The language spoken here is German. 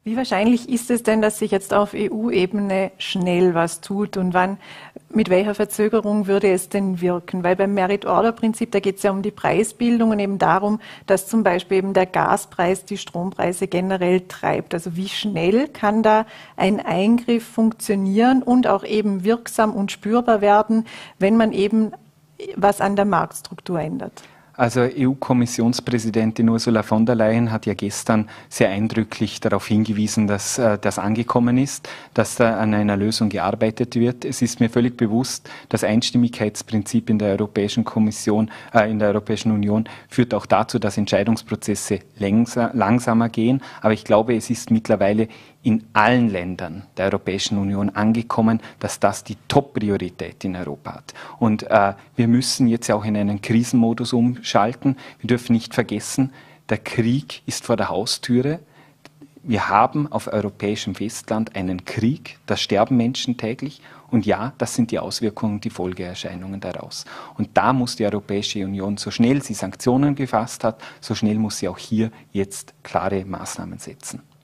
Wie wahrscheinlich ist es denn, dass sich jetzt auf EU-Ebene schnell was tut und mit welcher Verzögerung würde es denn wirken? Weil beim Merit-Order-Prinzip, da geht es ja um die Preisbildung und eben darum, dass zum Beispiel eben der Gaspreis die Strompreise generell treibt. Also wie schnell kann da ein Eingriff funktionieren und auch eben wirksam und spürbar werden, wenn man eben was an der Marktstruktur ändert? Also EU-Kommissionspräsidentin Ursula von der Leyen hat ja gestern sehr eindrücklich darauf hingewiesen, dass das angekommen ist, dass da an einer Lösung gearbeitet wird. Es ist mir völlig bewusst, das Einstimmigkeitsprinzip in der Europäischen Kommission, in der Europäischen Union führt auch dazu, dass Entscheidungsprozesse langsamer gehen. Aber ich glaube, es ist mittlerweile in allen Ländern der Europäischen Union angekommen, dass das die Top-Priorität in Europa hat. Und wir müssen jetzt auch in einen Krisenmodus umschalten. Wir dürfen nicht vergessen, der Krieg ist vor der Haustüre. Wir haben auf europäischem Festland einen Krieg, da sterben Menschen täglich. Und ja, das sind die Auswirkungen, die Folgeerscheinungen daraus. Und da muss die Europäische Union, so schnell sie Sanktionen gefasst hat, so schnell muss sie auch hier jetzt klare Maßnahmen setzen.